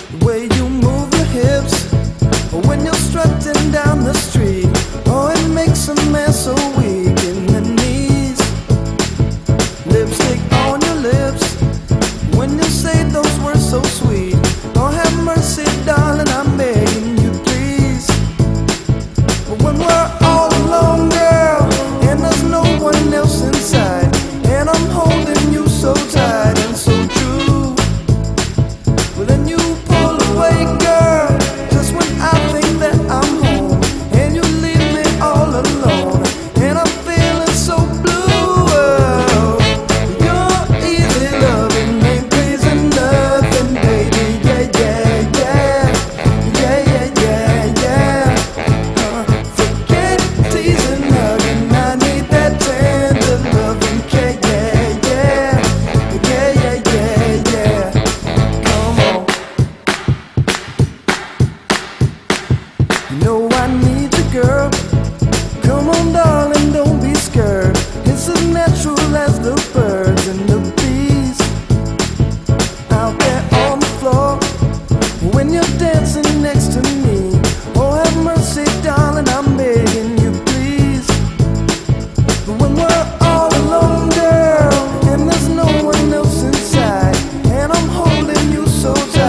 The way you move your hips when you're strutting down the street. Oh, it makes a man so weak in the knees. Lipstick on your lips when you say those words so sweet. Oh, have mercy, darling, I'm begging you, please. But when we're all alone, girl, and there's no one else inside, and I'm holding you so tight and so true, well then you pull away, girl, just when I think that I'm home, and you leave me all alone, and I'm feeling so blue. Oh, your easy loving ain't pleasing nothing, baby. Forget teasing, hugging, I need that tender loving care. Come on. You know I need you, girl. Come on, darling, don't be scared. It's as natural as the birds and the bees out there on the floor when you're dancing next to me. Oh, have mercy, darling, I'm begging you, please. But when we're all alone, girl, and there's no one else inside, and I'm holding you so tight.